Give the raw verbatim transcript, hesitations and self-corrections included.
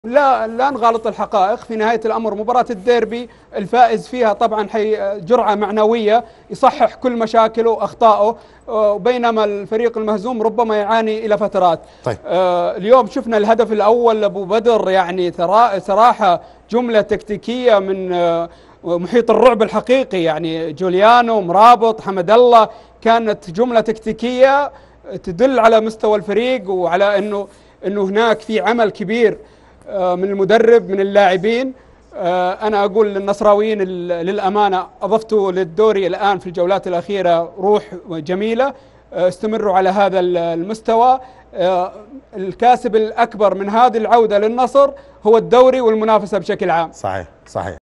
لا لا نغالط الحقائق. في نهاية الأمر مباراة الديربي الفائز فيها طبعا حي جرعة معنوية يصحح كل مشاكله وأخطائه، بينما الفريق المهزوم ربما يعاني إلى فترات. طيب. آه اليوم شفنا الهدف الأول لأبو بدر، يعني صراحة جملة تكتيكية من آه محيط الرعب الحقيقي، يعني جوليانو مرابط حمد الله، كانت جملة تكتيكية تدل على مستوى الفريق وعلى أنه أنه هناك في عمل كبير من المدرب من اللاعبين. أنا أقول للنصراويين للأمانة أضفتوا للدوري الآن في الجولات الأخيرة روح جميلة، استمروا على هذا المستوى. الكاسب الأكبر من هذه العودة للنصر هو الدوري والمنافسة بشكل عام. صحيح صحيح.